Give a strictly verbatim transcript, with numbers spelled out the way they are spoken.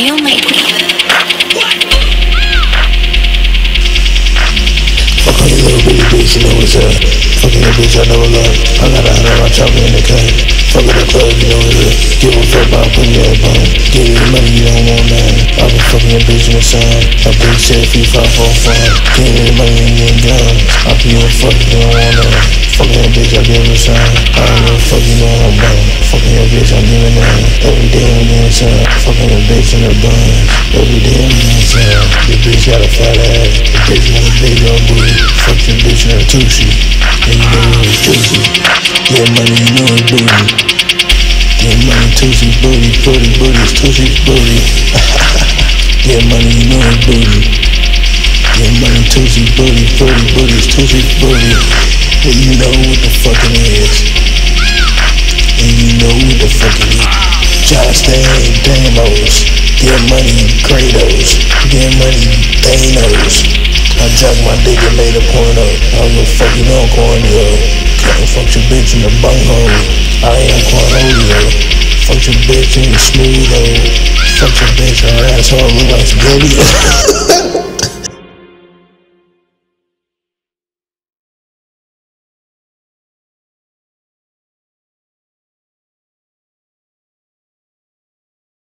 you make me Fuck on you little bitty bitch, you know what's up. Fucking your bitch I never loved. I got a hundred round chopper in the cut. Fuck at the club, you know what's up. Give a fuck about putting your bun. Give you the money, you don't want none. I been fucking your bitch in the sun. A big set, three, five, four, fun. Give you the money and getting guns. I be your fuck, you don't want none. Fucking your bitch, I give her some. I don't give a fuck, you know I'm bum. Fucking your bitch, I'm giving none. Every day I'm getting some. Fucking your bitch in the bun. Every day I'm getting some. Your bitch got a fat ass. Your bitch got a big old booty. Fuck your bitch in her tushy. And you know it's juicy. Get money, you know it's booty. Get money, tushy, booty, booty, booty, it's tushy, booty. Get money, you know it's booty. Get money, tushy, booty, booty, booty, it's tushy, booty. And you know what the fuck it is. And you know what the fuck it is. Just ain't Damos. Get money, Kratos. Get money, Thanos. I jacked my dick and made a point up. I don't give a fuck, you know I'm corny up. Can't fuck your bitch in the bunghole. I ain't cornholio. Fuck your bitch in the smooth hole. Fuck your bitch, her asshole look like spaghetti.